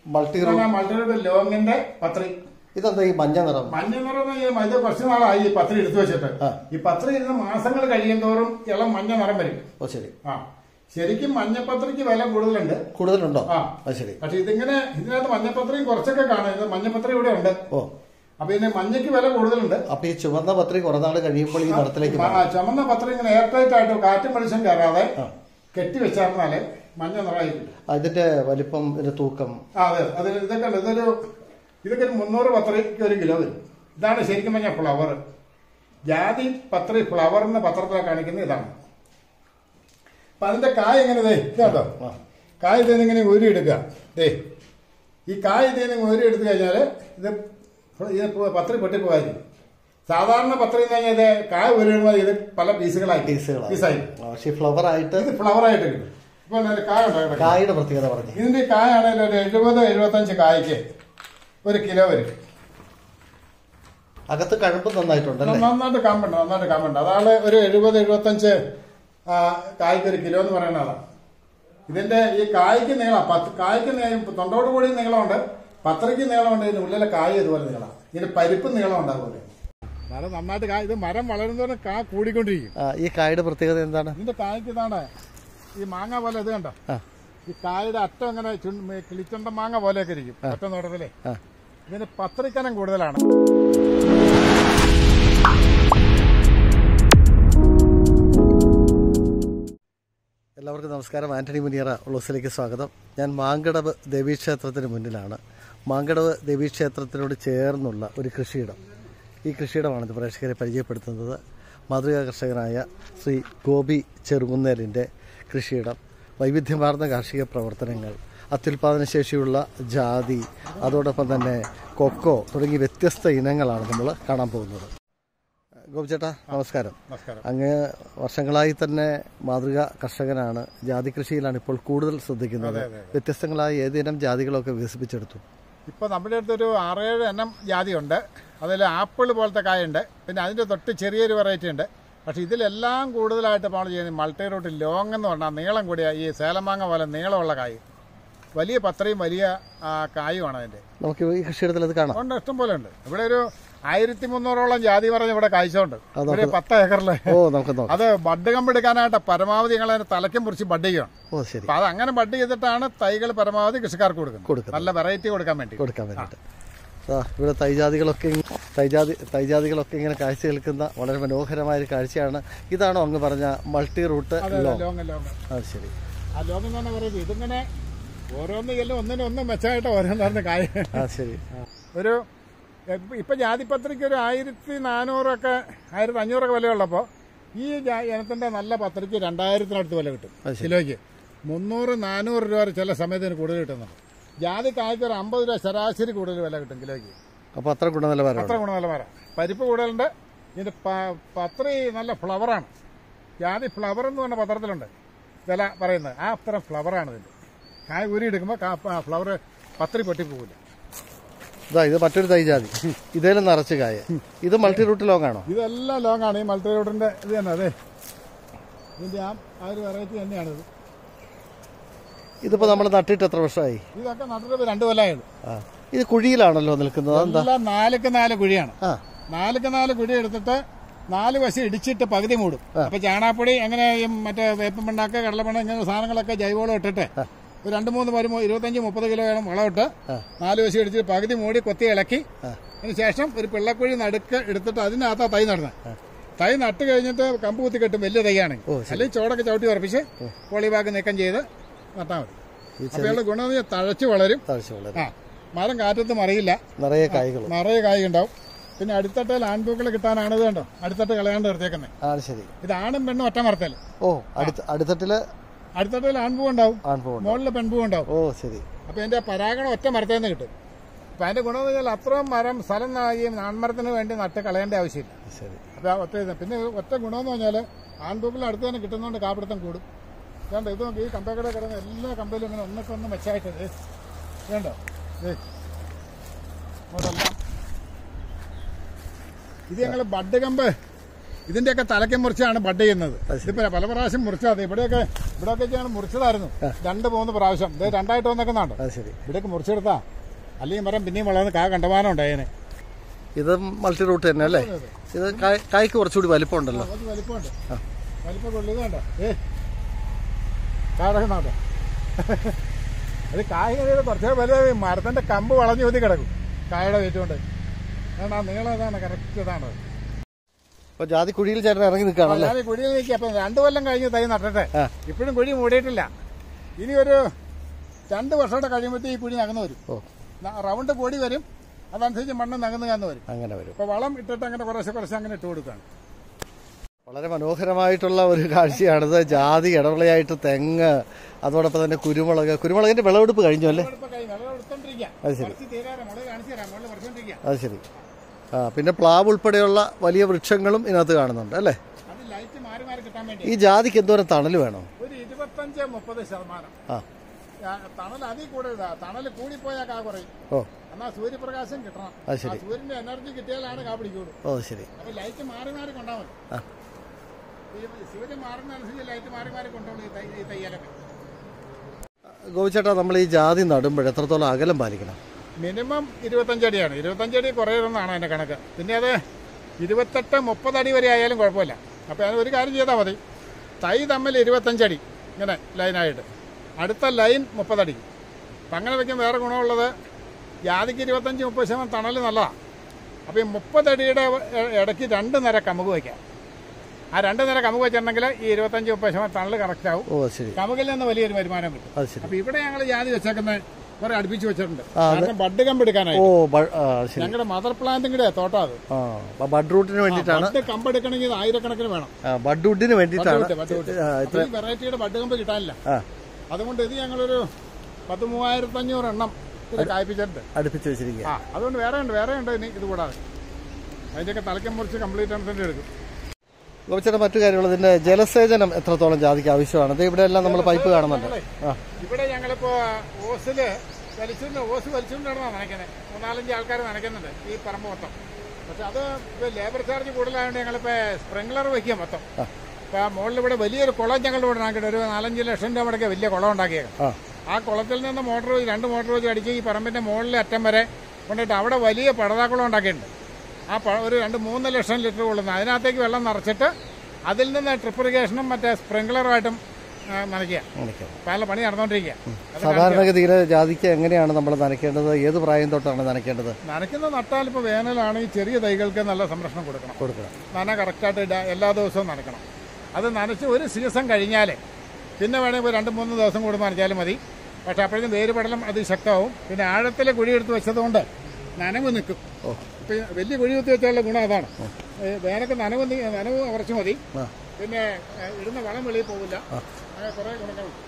മൾട്ടിറൂട്ട് ലോങ്ങിന്റെ പത്രി. ഇതെന്താ ഈ മഞ്ഞ നിറം? മഞ്ഞ നിറം ഇത് കുറച്ച് നാളായി ഈ പത്രി എടുത്തു വെച്ചിട്ട്. ഈ പത്രി ഇരുന്ന് മാസങ്ങൾ കഴിയും തോറും ഇളം മഞ്ഞ നിറം വരും. ഓ ശരി. ശരിക്കും മഞ്ഞപ്പത്രിക്ക് വില കൂടുതലുണ്ടോ? ശരി. പക്ഷെ ഇതിങ്ങനെ ഇതിനകത്ത് മഞ്ഞപ്പത്രിയും കുറച്ചൊക്കെ കാണും. ഇത് മഞ്ഞപ്പത്രി ഇവിടെ ഉണ്ട്. ഓ, അപ്പൊ ഇതിന് മഞ്ഞയ്ക്ക് വില കൂടുതലുണ്ട്. അപ്പൊ ഈ ചുവന്ന പത്രി കുറെ നാൾ കഴിയുമ്പോൾ ഈ നിറത്തിലേക്ക് ചുമന്ന പത്രി ഇങ്ങനെ എയർ ടൈറ്റ് ആയിട്ട് കാറ്റും വെളിച്ചം കയറാതെ കെട്ടി വെച്ചാർന്നാല് മഞ്ഞ നിറമായി കിട്ടും. അതിന്റെ വലിപ്പം, ഇതിന്റെ തൂക്കം? അതെ, അത് ഇതൊക്കെ 300 പത്രിക്ക് 1 കിലോ വരും. ഇതാണ് ശരിക്കും പറഞ്ഞ ഫ്ലവർ. ജാതി പത്രി ഫ്ലവറിന് പത്രത്തിലാണ് കാണിക്കുന്നത്. ഇതാണ്. അപ്പൊ അതിന്റെ കായ എങ്ങനെ കേട്ടോ, കായ ഇതേന്ന് ഇങ്ങനെ ഊരിയെടുക്കുക. ഈ കായ ഇതേന്ന് ഊരിയെടുത്തു കഴിഞ്ഞാല് ഇത് പത്രി പൊട്ടിപ്പോകാതിരിക്കും. സാധാരണ പത്രി എന്ന് പറഞ്ഞാൽ ഇത് കായ ഊരിടുമ്പോൾ ഇത് പല പീസായി ഫ്ലവറായിട്ട് കിട്ടും. ഇപ്പൊ കായ ഉണ്ടാകട്ടെ. കായയുടെ പ്രത്യേകത പറഞ്ഞു. ഇതിന്റെ കായ ആണെങ്കിൽ ഒരു 70-75 കായ്ക്ക് 1 കിലോ വരും. അകത്ത് കഴമ്പ് നന്നായിട്ടുണ്ടല്ലോ. നന്നായിട്ട് കാമ്പുണ്ട്. അതാണ് ഒരു 70-75 കായ്ക്ക് 1 കിലോ എന്ന് പറയുന്ന അതാണ്. ഇതിന്റെ ഈ കായ്ക്ക് നീളം, കായ്ക്ക് തൊണ്ടോട് കൂടി നീളമുണ്ട്, പത്രിക്ക് നീളമുണ്ട്. ഇതിന്റെ ഉള്ളിലെ കായ് ഇതുപോലെ നീളം, ഇതിന്റെ പരിപ്പ് നീളം ഉണ്ടാകുമല്ലേ. മരം നന്നായിട്ട് ഇത് മരം വളരുന്നതോടെ കാ കൂടിക്കൊണ്ടിരിക്കും. ഈ കായുടെ പ്രത്യേകത എന്താണ്? ഇതിന്റെ കായ്ക്ക് ഇതാണ് ഈ മാങ്ങ പോലെ. ഇത് കണ്ടോ, ഈ കായുടെ അറ്റം അങ്ങനെ കിളിച്ചണ്ട മാങ്ങ പോലെയൊക്കെ ഇരിക്കും ഒറ്റ നോട്ടത്തിലേ. ഇതിന് പത്രിക്കനം കൂടുതലാണ്. എല്ലാവർക്കും നമസ്കാരം. ആന്റണി മുനിയറ ഉള്ളൂസിലേക്ക് സ്വാഗതം. ഞാൻ മാങ്കടവ് ദേവീക്ഷേത്രത്തിന് മുന്നിലാണ്. മാങ്കടവ് ദേവീക്ഷേത്രത്തിനോട് ചേർന്നുള്ള ഒരു കൃഷിയിടം. ഈ കൃഷിയിടമാണ് പ്രേക്ഷകരെ പരിചയപ്പെടുത്തുന്നത്. മാതൃകാ കർഷകനായ ശ്രീ ഗോപി ചെറുകുന്നേലിൻ്റെ കൃഷിയിടം. വൈവിധ്യമാർന്ന കാർഷിക പ്രവർത്തനങ്ങൾ, അത്യുൽപാദന ശേഷിയുള്ള ജാതി, അതോടൊപ്പം തന്നെ കൊക്കോ തുടങ്ങി വ്യത്യസ്ത ഇനങ്ങളാണ് നമ്മൾ കാണാൻ പോകുന്നത്. ഗോപിച്ചേട്ടാ നമസ്കാരം. അങ്ങ് വർഷങ്ങളായി തന്നെ മാതൃകാ കർഷകനാണ്. ജാതി കൃഷിയിലാണ് ഇപ്പോൾ കൂടുതൽ ശ്രദ്ധിക്കുന്നത്. വ്യത്യസ്തങ്ങളായ ഏതിനം ജാതികളൊക്കെ വികസിപ്പിച്ചെടുത്തു? ഇപ്പൊ നമ്മുടെ അടുത്തൊരു 6-7 ഇനം ജാതിയുണ്ട്. അതിൽ ആപ്പിൾ പോലത്തെ കായുണ്ട്, പിന്നെ അതിന്റെ തൊട്ട് ചെറിയൊരു വെറൈറ്റി ഉണ്ട്. പക്ഷെ ഇതിലെല്ലാം കൂടുതലായിട്ട് നമ്മൾ ചെയ്യുന്നത് മൾട്ടിറൂട്ട് ലോങ് എന്ന് പറഞ്ഞാൽ നീളം കൂടിയ ഈ സേലമാങ്ങ പോലെ നീളമുള്ള കായ്, വലിയ പത്രയും വലിയ കായുമാണ് അതിന്റെ. നമുക്ക് ഈ കൃഷിയിടത്തിൽ അത് കാണാം. ഉണ്ട്, ഇഷ്ടം പോലെ ഉണ്ട്. ഇവിടെ ഒരു 1300ഓളം ജാതി പറഞ്ഞ് ഇവിടെ കായ്ച്ചുണ്ട്. ഒരു 10 ഏക്കറില്. അത് ബഡ് കമ്പെടുക്കാനായിട്ട് പരമാവധി ഞങ്ങൾ അതിന് തലയ്ക്കും മുറിച്ച് ബഡ് ചെയ്യണം. അപ്പൊ അത് അങ്ങനെ ബഡ് ചെയ്തിട്ടാണ് തൈകൾ പരമാവധി കൃഷിക്കാർക്ക് കൊടുക്കുന്നത്, നല്ല വെറൈറ്റി കൊടുക്കാൻ വേണ്ടി. ഇവിടെ തൈജാതികളൊക്കെ ഇങ്ങനെ കാഴ്ച കേൾക്കുന്ന വളരെ മനോഹരമായ ഒരു കാഴ്ചയാണ്. ഇതാണോ അങ്ങ് പറഞ്ഞ മൾട്ടിറൂട്ട് ലോങ്? ശരി. ആ ലോങ് എന്ന് പറഞ്ഞ വെറൈറ്റി ഇതിങ്ങനെ ഓരോന്ന് ചെല്ലും ഒന്നിനൊന്നും മെച്ചമായിട്ട് ഓരോന്നായിരുന്നു കായ. ശരി. ഒരു ഇപ്പൊ ജാതിപത്രിക്ക് ഒരു 1400 1500 വിലയുള്ളപ്പോ ഈ ഇനത്തിന്റെ നല്ല പത്രിക്ക് 2000-നടുത്ത് വില കിട്ടും കിലോയ്ക്ക്. 300-400 രൂപ ചില സമയത്തിന് കൂടുതൽ കിട്ടുന്നുണ്ട്. ജാതി കായ്ക്ക് ഒരു 50 രൂപ ശരാശരി കൂടുതൽ വില കിട്ടും കിലോയ്ക്ക്. അപ്പൊ അത്ര ഗുണനിലവാരം. പരിപ്പ് കൂടുതലുണ്ട്. ഇതിന്റെ പത്രി നല്ല ഫ്ലവറാണ്. ജാതി ഫ്ലവർ എന്ന് പറഞ്ഞ പത്രത്തിലുണ്ട് വില പറയുന്നത്. ആ അത്തരം ഫ്ലവറാണ് ഇതിന്റെ. കായ ഊരി എടുക്കുമ്പോൾ ഫ്ലവർ പത്രി പൊട്ടിപ്പോകില്ല. ഇത് മറ്റൊരു തൈജാതി. ഇതേലും നിറച്ച് കായ. ഇത് മൾട്ടിറൂട്ട് ലോങ് ആണോ? ഇതെല്ലാം ലോങ് ആണ്. ഈ മൾട്ടിറൂട്ടിന്റെ ഇത് തന്നെ. അതെ, ഇതിന്റെ ആ ഒരു വെറൈറ്റി തന്നെയാണിത്. ഇതിപ്പോ നമ്മൾ നട്ടിട്ട് എത്ര വർഷമായി? ഇതൊക്കെ നട്ടിട്ട് 2 കൊല്ലമായത്. ഇത് കുഴിയിലാണല്ലോ നിൽക്കുന്നത്. എല്ലാം 4x4 കുഴിയാണ്. 4x4 കുഴി എടുത്തിട്ട് 4 വശം ഇടിച്ചിട്ട് പകുതി മൂടും. അപ്പൊ ചാണാപ്പൊടി അങ്ങനെ മറ്റേ വേപ്പം പിണ്ണാക്ക്, കടലപ്പിണ്ണ ഇങ്ങനെ സാധനങ്ങളൊക്കെ ജൈവവളം ഇട്ടിട്ട് ഒരു 2-3 25-30 കിലോ വേണം വളമിട്ട് 4 വശം ഇടിച്ചിട്ട് പകുതി മൂടി കൊത്തി ഇളക്കി അതിന് ശേഷം ഒരു പിള്ളക്കുഴി നടുക്ക് എടുത്തിട്ട് അതിനകത്താ തൈ നടുന്നത്. തൈ നട്ട് കഴിഞ്ഞിട്ട് കമ്പ് കുത്തി കെട്ടും വലിയ തൈയാണെങ്കിൽ. അല്ലെങ്കിൽ ചോടൊക്കെ ചവിട്ടി ഉറപ്പിച്ച് പോളിബാഗ് നീക്കം ചെയ്ത് നട്ടാൽ മതി. അപ്പൊ ഗുണം തഴച്ചു വളരും. മരം കാറ്റത്ത് മറിയില്ല, നിറയെ കായ് ഉണ്ടാവും. പിന്നെ അടിത്തട്ടയിൽ ആൺപൂക്കൾ കിട്ടാനാണ് ഇത് കണ്ടോ അടിത്തട്ട് കളയാണ്ട് നിർത്തിയേക്കുന്നത്. ഇത് ആണും പെണ്ണും ഒറ്റ മരത്തിൽ. അടിത്തട്ടയിൽ ആൺപൂ ഉണ്ടാവും, മുകളിൽ പെൺപൂ ഉണ്ടാവും. അപ്പൊ എന്റെ പരാഗണം ഒറ്റ മരത്തിൽ നിന്ന് കിട്ടും. അപ്പൊ അതിന്റെ ഗുണം എന്ന് വെച്ചാൽ അത്രയും മരം സ്ഥലം ഈ ആൺമരത്തിന് വേണ്ടി നട്ട് കളയേണ്ട ആവശ്യമില്ല. അപ്പൊ ഒറ്റ പിന്നെ ഒറ്റ ഗുണമെന്ന് പറഞ്ഞാല് ആൺപൂക്കൾ അടുത്ത് തന്നെ കിട്ടുന്നതുകൊണ്ട് കാപ്പിടുത്തം കൂടും. വേണ്ട ഇത് നോക്കി, ഈ കമ്പക്കട കിടന്ന എല്ലാ കമ്പയിലും ഇങ്ങനെ ഒന്നൊക്കെ മെച്ചമായിട്ട് വേണ്ടോ ഇങ്ങോട്ടെല്ലാം. ഇത് ഞങ്ങൾ ബഡ് കമ്പ് ഇതിന്റെയൊക്കെ തലയ്ക്ക് മുറിച്ചാണ് ബഡ് ചെയ്യുന്നത്. ഇതിപ്പോ പല പ്രാവശ്യം മുറിച്ചത്. ഇവിടെയൊക്കെയാണ് മുറിച്ചതായിരുന്നു 2-3 പ്രാവശ്യം. ഇത് 2ആയിട്ട് വന്നേക്കുന്നുണ്ട്. ഇവിടെയൊക്കെ മുറിച്ചെടുത്താ അല്ലെങ്കിൽ മരം പിന്നെയും വളർന്ന് കാ കണ്ടമാനം ഉണ്ടായേനെ. ഇത് മൾട്ടി റൂട്ട് തന്നെ അല്ലേ? ഇത് കായ്ക്ക് കുറച്ചുകൂടി വലിപ്പം ഉണ്ടല്ലോ. വലിപ്പമുണ്ട്. വലിപ്പം കൊള്ളിത് കണ്ടോ? കാടക്കുന്നുണ്ടോ? അത് കായ കുറച്ച് വലുത് മരത്തിന്റെ കമ്പ് വളഞ്ഞു ഊതി കിടക്കും കായയുടെ വെയിറ്റുകൊണ്ട്. ആ നീളം ഇതാണ്, കറക്റ്റ് ഇതാണ്. അപ്പൊ ജാതി കുഴിയിൽ ചേട്ടൻ ഇറങ്ങി നിൽക്കുകയാണല്ലേ? ജാതി കുഴിയിൽ നിൽക്കുക. അപ്പൊ 2 കൊല്ലം കഴിഞ്ഞ് തൈ നട്ടിട്ട് ഇപ്പോഴും കുഴി മൂടിയിട്ടില്ല. ഇനി ഒരു 2 വർഷത്തോടെ കഴിയുമ്പോഴത്തേ ഈ കുഴി നകന്നു വരും. റൗണ്ട് പൊടി വരും, അതനുസരിച്ച് മണ്ണ് നകന്നു വരും. അങ്ങനെ വരും. അപ്പൊ വളം ഇട്ടിട്ട് അങ്ങനെ കുറച്ച് അങ്ങനെ ഇട്ട് കൊടുക്കുകയാണ്. വളരെ മനോഹരമായിട്ടുള്ള ഒരു കാഴ്ചയാണിത്. ജാതി, ഇടവിളയായിട്ട് തെങ്ങ്, അതോടൊപ്പം തന്നെ കുരുമുളകിന്റെ വിളവെടുപ്പ് കഴിഞ്ഞു അല്ലേ? അത് ശരി, അത് ശരി. പിന്നെ പ്ലാവ് ഉൾപ്പെടെയുള്ള വലിയ വൃക്ഷങ്ങളും ഇതിനകത്ത് കാണുന്നുണ്ട് അല്ലേ? ഈ ജാതിക്ക് എന്തോരം തണൽ വേണം? ഒരു 25-30%. തണൽ അതിൽ കൂടുതലാ. തണൽ കൂടിപ്പോയാൽ കാ കുറയും. എന്നാൽ സൂര്യപ്രകാശം കിട്ടണം. സൂര്യന്റെ എനർജി കിട്ടിയാലാണ് കാ പിടിക്കുള്ളൂ. ശരി. അപ്പൊ ലൈറ്റ് മാറി കൊണ്ടാവും. സൂര്യൻ മാറുന്നതനുസരിച്ച് ലൈറ്റ് മാറി കൊണ്ടുപോകും ഈ തയ്യലൊക്കെ. ഗോപിച്ചേട്ടാ, നമ്മൾ ഈ ജാതി നടുമ്പോൾ എത്രത്തോളം അകലം പാലിക്കണം? മിനിമം 25 അടിയാണ്. 25 അടി കുറയുമെന്നാണ് അതിന്റെ കണക്ക്. പിന്നെ അത് 28-30 അടി വരെ ആയാലും കുഴപ്പമില്ല. അപ്പൊ അത് ഒരു കാര്യം ചെയ്താൽ മതി. തൈ തമ്മിൽ 25 അടി ഇങ്ങനെ ലൈനായിട്ട്, അടുത്ത ലൈൻ 30 അടി. അപ്പം അങ്ങനെ വയ്ക്കാൻ വേറെ ഗുണമുള്ളത്, ജാതിക്ക് 25-30% തണൽ നല്ലതാണ്. അപ്പോൾ ഈ 30 അടിയുടെ ഇടയ്ക്ക് 2 നിര കമുക് വയ്ക്കാം. ആ 2 നിര കമുക് വെച്ചിട്ടുണ്ടെങ്കിൽ ഈ 25-30% തണൽ കറക്റ്റ് ആവും. കമുകിൽ നിന്ന് വലിയൊരു വരുമാനം കിട്ടും. അപ്പോൾ ഇവിടെ ഞങ്ങൾ ജാതി വെച്ചേക്കുന്നത് കുറെ അടുപ്പിച്ച് വെച്ചിട്ടുണ്ട്. കാരണം ബഡ് കമ്പ് എടുക്കാനായി. ഞങ്ങളുടെ മദർ പ്ലാന്റിന്റെ തോട്ടം അത്. ബഡ് റൂട്ടിന് വേണ്ടിയിട്ടാണ്. ബഡ് കമ്പ് എടുക്കണമെങ്കിൽ 1000 വേണം. ബഡ് വുഡിന് വേണ്ടിയിട്ടാണ്. വെറൈറ്റിയുടെ ബഡ് കമ്പ് കിട്ടാനില്ല. അതുകൊണ്ട് ഇത് ഞങ്ങളൊരു 13,500 എണ്ണം കായ്പിച്ചിട്ടുണ്ട്, അടുപ്പിച്ച് വെച്ചിരിക്കുക. അതുകൊണ്ട് വേറെ ഉണ്ട് ഇനി ഇത് കൂടാതെ. അതിന്റെയൊക്കെ തലക്കം മുറിച്ച് കംപ്ലീറ്റ് എണ്ണത്തിന്റെ എടുക്കും. ഗോപിച്ചേട്ടാ, മറ്റു കാര്യങ്ങൾ, ഇതിന്റെ ജലസേചനം എത്രത്തോളം ജാതിക്ക് ആവശ്യമാണ്? ഇവിടെ എല്ലാം നമ്മൾ പൈപ്പ് കാണുന്നുണ്ട്. ഇവിടെ ഞങ്ങളിപ്പോ ഓസ് വലിച്ചുകൊണ്ടാണ് നനയ്ക്കുന്നത്. 3-4 ആൾക്കാർ നനയ്ക്കുന്നുണ്ട് ഈ പറമ്പ് മൊത്തം. പക്ഷെ അത് ലേബർ ചാർജ് കൂടുതലായതുകൊണ്ട് ഞങ്ങളിപ്പോ സ്പ്രിംഗ്ലർ വയ്ക്കുക മൊത്തം. ഇപ്പൊ മുകളിൽ ഇവിടെ വലിയൊരു കുളം ഞങ്ങളുടെ ഇവിടെ ഉണ്ടാക്കിയിട്ട് ഒരു 4-5 ലക്ഷം രൂപ മുടക്കിയ വലിയ കുളം ഉണ്ടാക്കിയേക്കാം. ആ കുളത്തിൽ നിന്ന് 2 മോട്ടോർ വെച്ച് അടിച്ച് ഈ പറമ്പിന്റെ മുകളിലെ അറ്റം വരെ കൊണ്ടിട്ട് അവിടെ വലിയ പടതാക്കുളം ഉണ്ടാക്കിയിട്ടുണ്ട്. ആ ഒരു 2-3 ലക്ഷം ലിറ്റർ കൊള്ളുന്നു. അതിനകത്തേക്ക് വെള്ളം നിറച്ചിട്ട് അതിൽ നിന്ന് ട്രിപ്പ് ഇറിഗേഷനും മറ്റേ സ്പ്രിംഗ്ലറുമായിട്ടും നനയ്ക്കുക. പല പണി നടന്നുകൊണ്ടിരിക്കുക. സാധാരണഗതിയിൽ ജാതിക്ക് എങ്ങനെയാണ് നമ്മൾ നനയ്ക്കേണ്ടത്? ഏത് പ്രായം തൊട്ടാണ് നനയ്ക്കേണ്ടത്? നനയ്ക്കുന്ന നട്ടാൽ ഇപ്പോൾ വേനലാണ്, ഈ ചെറിയ തൈകൾക്ക് നല്ല സംരക്ഷണം കൊടുക്കണം. നന കറക്റ്റായിട്ട് എല്ലാ ദിവസവും നനയ്ക്കണം. അത് നനച്ച് ഒരു സീസൺ കഴിഞ്ഞാൽ പിന്നെ വേണമെങ്കിൽ 2-3 ദിവസം കൂടുമ്പോൾ നനച്ചാലും മതി. പക്ഷെ അപ്പോഴേക്കും വേരുപടലം അതിശക്തമാവും. പിന്നെ ആഴത്തിൽ കുഴിയെടുത്ത് വെച്ചതുകൊണ്ട് നനവ് നിൽക്കും. ഇപ്പം വലിയ കുഴി കുത്തി വെച്ചാലുള്ള ഗുണം അതാണ്. വേനൊക്കെ നനവ് കുറച്ച് മതി. പിന്നെ ഇടുന്ന വളം വെളിയിൽ പോകില്ല. അങ്ങനെ കുറെ ഗുണങ്ങളുണ്ട്.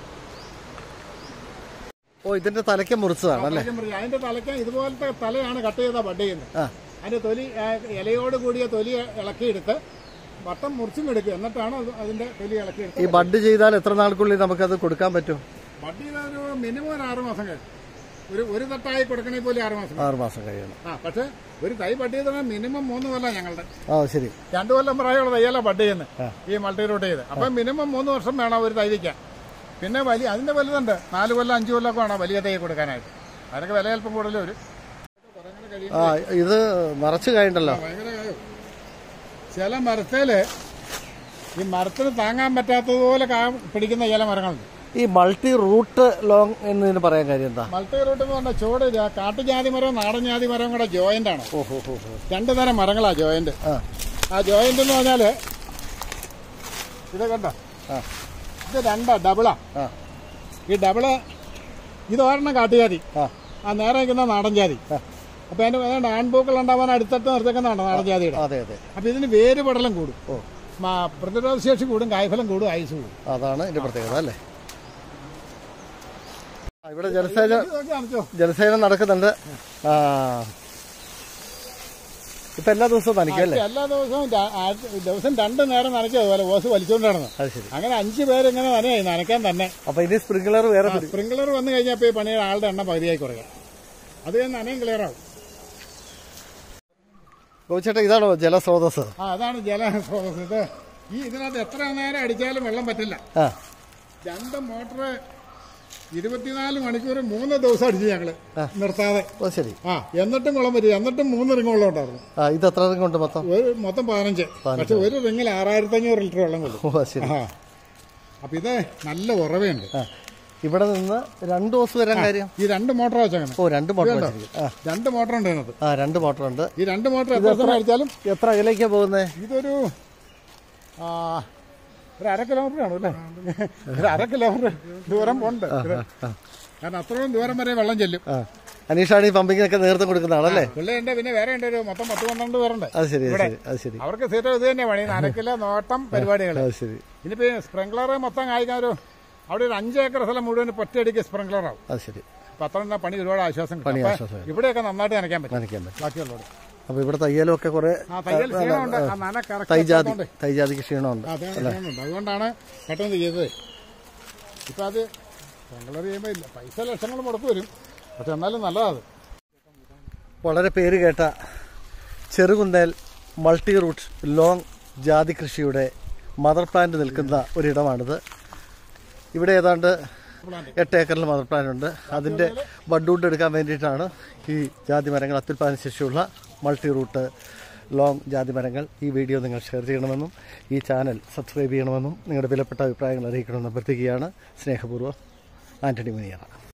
ഇതിന്റെ തലയ്ക്ക് മുറിച്ചതാണ് അല്ലേ? അതിന്റെ തലയ്ക്ക് ഇതുപോലത്തെ തലയാണ് കട്ട് ചെയ്താൽ ബഡ് ചെയ്യുന്നത്. അതിന്റെ തൊലി, ഇലയോട് കൂടിയ തൊലി ഇളക്കിയെടുത്ത് വട്ടം മുറിച്ചും എടുക്കുക. എന്നിട്ടാണ് അതിന്റെ തൊലി ഇളക്കിയെടുത്ത്. ഈ ബഡ് ചെയ്താൽ എത്ര നാൾക്കുള്ളിൽ നമുക്കത് കൊടുക്കാൻ പറ്റും? ബഡ് ചെയ്താൽ ഒരു മിനിമം 6 മാസം കഴിയും. ഒരു തട്ടായി കൊടുക്കണേ പോലെ 6 മാസം കഴിയണം. പക്ഷെ ഒരു തൈ ബഡ് ചെയ്താൽ മിനിമം 3 കൊല്ലം ഞങ്ങളുടെ. ശരി. 2 കൊല്ലം പ്രായമുള്ള തൈയല്ല ബഡ് ചെയ്യുന്നത് ഈ മൾട്ടി റൂട്ട് ചെയ്ത്. അപ്പൊ മിനിമം 3 വർഷം വേണം ഒരു തൈ വയ്ക്കാൻ. പിന്നെ അതിന്റെ വലുതുണ്ട്, 4 കൊല്ലം 5 കൊല്ലമൊക്കെ വേണം വലിയ തൈ കൊടുക്കാനായിട്ട്. അതിനൊക്കെ വില അല്പം കൂടുതൽ വരും. ഇത് നിറച്ച് കഴിയണ്ടല്ലോ. ചില മരത്തേല് ഈ മരത്തിന് താങ്ങാൻ പറ്റാത്തതുപോലെ പിടിക്കുന്ന ചില മരങ്ങളുണ്ട്. ഈ മൾട്ടി റൂട്ട് ലോങ് എന്നതിന് പറയാൻ കാര്യം എന്താ? മൾട്ടി റൂട്ട് എന്ന് പറഞ്ഞാൽ ചുവട് കാട്ടുജാതി മരവും നാടൻ ജാതി മരവും കൂടെ ജോയിന്റ് ആണ്. 2 തരം മരങ്ങളാ ജോയിന്റ്. ആ ജോയിന്റ് എന്ന് പറഞ്ഞാല് ഇത് കണ്ട, ഇത് 2 ഡബിളാ. ഈ ഡബിള് ഇത് ഒരെണ്ണം കാട്ടുജാതി, ആ നേരെ നിൽക്കുന്ന നാടൻ ജാതി. അപ്പൊ അതിന്റെ ഏതാണ്ട് ആൺപൂക്കൾ ഉണ്ടാവാൻ അടുത്തട്ട് നിർത്തേക്കുന്നതാണ് നാടൻ ജാതിയുടെ. അപ്പൊ ഇതിന് വേര് പടലം കൂടും, പ്രതിരോധ ശേഷി കൂടും, കായ്ഫലം കൂടും, ആയുസ് കൂടും. അതാണ് ഇതിന്റെ പ്രത്യേകത അല്ലേ? ഇവിടെ ജലസേചനം നടക്കുന്നുണ്ട്. ഇപ്പൊ എല്ലാ ദിവസവും നനയ്ക്കല്ലേ? എല്ലാ ദിവസവും 2 നേരം നനയ്ക്കും. അതുപോലെ ഓസ് വലിച്ചുകൊണ്ടാണ്. അങ്ങനെ 5 പേര് ഇങ്ങനെ നനയായി നനയ്ക്കാൻ തന്നെ. അപ്പൊ ഇനി സ്പ്രിംഗ്ലർ സ്പ്രിംഗ്ലർ വന്നു കഴിഞ്ഞപ്പോ ഈ പണിയുടെ ആളുടെ എണ്ണം പകുതിയായി കുറയാം. അത് നനയും ക്ലിയർ ആവും. ഗോപിച്ചേട്ടാ ഇതാണോ ജലസ്രോതസ്? അതാണ് ജലസ്രോതസ്. ഇതിനകത്ത് എത്ര നേരം അടിച്ചാലും വെള്ളം പറ്റില്ല. 2 മോട്ടർ 24 മണിക്കൂർ 3 ദിവസം അടിച്ചു ഞങ്ങള് നിർത്താതെ. ശരി. എന്നിട്ടും വെള്ളം പറ്റില്ല. എന്നിട്ടും 3 റിംഗ് വെള്ളം ഉണ്ടായിരുന്നു. ഇത് എത്ര റിംഗ് ഉണ്ട് മൊത്തം 15. പക്ഷെ ഒരു റിംഗിൽ 6500 ലിറ്റർ വെള്ളം കൊള്ളും. അപ്പൊ ഇത് നല്ല ഉറവയുണ്ട്. ഇവിടെ നിന്ന് 2 ദിവസം വരാൻ കാര്യം ഈ 2 മോട്ടർ വെച്ചാണ്. 2 മോട്ടർ 2 മോട്ടർ ഉണ്ട് ഇതിനകത്ത്. 2 മോട്ടർ ഉണ്ട്. ഈ 2 മോട്ടർ എത്ര അടിച്ചാലും. എത്ര അകലേക്കാ പോകുന്നത്? ഇതൊരു 1/2 കിലോമീറ്റർ കാണും അല്ലേ? 1/2 കിലോമീറ്റർ ദൂരം പോണ്ട്. കാരണം അത്രയും ദൂരം വരെ വെള്ളം ചെല്ലും. അനീഷാണ് ഈ പമ്പിങ്ങിനൊക്കെ നേതൃത്വം കൊടുക്കുന്ന ആളല്ലേ? പുള്ളിയുണ്ട്. പിന്നെ വേറെ ഉണ്ട്, ഒരു മൊത്തം 10-12 പേരുണ്ട്. അത് ശരി. അവർക്ക് സ്ഥിരം ഇത് തന്നെ പണി, നനക്കില്ല, നോട്ടം പരിപാടികൾ. ഇനിയിപ്പോ സ്പ്രിംഗ്ലർ മൊത്തം കായ്ക്കാൻ അവിടെ ഒരു 5 ഏക്കർ സ്ഥലം മുഴുവൻ ഒറ്റയടിക്ക് സ്പ്രിംഗ്ലർ ആവും. അത് ശരി. അപ്പൊ അത്ര പണി ഒരുപാട് ആശ്വാസം കിട്ടും. ഇവിടെയൊക്കെ നന്നായിട്ട് നനയ്ക്കാൻ പറ്റും ബാക്കിയുള്ളവർ. അപ്പൊ ഇവിടെ തയ്യലും ഒക്കെ കുറെ തൈജാതിക്ക് ക്ഷീണമുണ്ട്. അതുകൊണ്ടാണ് പെട്ടെന്ന് ചെയ്തത്. ഇപ്പൊ അത് സ്പ്രിംഗ്ലർ ചെയ്യുമ്പോ ഇല്ല, പൈസ ലക്ഷങ്ങൾ മുടക്ക് വരും. പക്ഷെ എന്നാലും നല്ലതാണ്. വളരെ പേര് കേട്ട ചെറുകുന്നേൽ മൾട്ടി റൂട്ട് ലോങ് ജാതി കൃഷിയുടെ മദർ പ്ലാന്റ് നിൽക്കുന്ന ഒരിടമാണിത്. ഇവിടെ ഏതാണ്ട് 8 ഏക്കറിൽ മദർ പ്ലാന്റ് ഉണ്ട്. അതിൻ്റെ ബഡ്വുഡ് എടുക്കാൻ വേണ്ടിയിട്ടാണ് ഈ ജാതി മരങ്ങൾ, അത്യുൽപാദന ശേഷിയുള്ള മൾട്ടി റൂട്ട് ലോങ് ജാതി മരങ്ങൾ. ഈ വീഡിയോ നിങ്ങൾ ഷെയർ ചെയ്യണമെന്നും ഈ ചാനൽ സബ്സ്ക്രൈബ് ചെയ്യണമെന്നും നിങ്ങളുടെ വിലപ്പെട്ട അഭിപ്രായങ്ങൾ അറിയിക്കണമെന്ന് അഭ്യർത്ഥിക്കുകയാണ്. സ്നേഹപൂർവ്വം, ആന്റണി മുനിയറ.